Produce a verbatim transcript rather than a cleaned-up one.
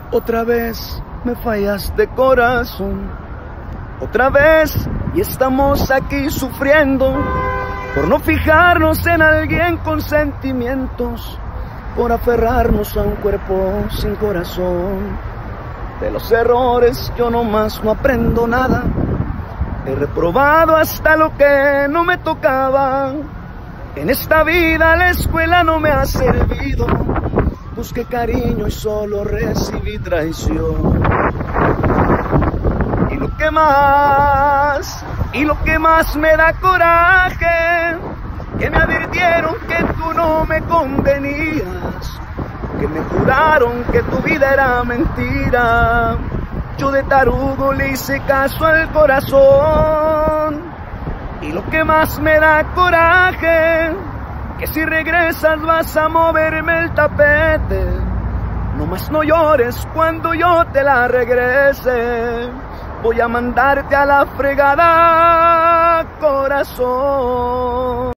Otra vez me fallaste, corazón, otra vez, y estamos aquí sufriendo por no fijarnos en alguien con sentimientos, por aferrarnos a un cuerpo sin corazón. De los errores yo nomás no aprendo nada, he reprobado hasta lo que no me tocaba. En esta vida la escuela no me ha servido, busqué cariño y solo recibí traición. Y lo que más, y lo que más me da coraje, que me advirtieron que tú no me convenías, que me juraron que tu vida era mentira. Yo de tarugo le hice caso al corazón. Y lo que más me da coraje, que si regresas vas a moverme el tapete. No más no llores cuando yo te la regrese, voy a mandarte a la fregada, corazón.